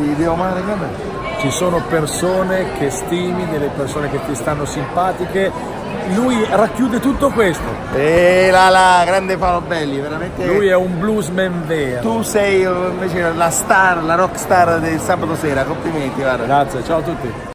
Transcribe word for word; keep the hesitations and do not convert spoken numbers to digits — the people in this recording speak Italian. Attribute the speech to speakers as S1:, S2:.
S1: di, di Omar Khan?
S2: Ci sono persone che stimi, delle persone che ti stanno simpatiche. Lui racchiude tutto questo.
S1: E la la, grande Paolo Belli, veramente.
S2: Lui è un bluesman vero.
S1: Tu sei invece la star, la rock star del sabato sera, complimenti, guarda.
S2: Grazie, ciao a tutti.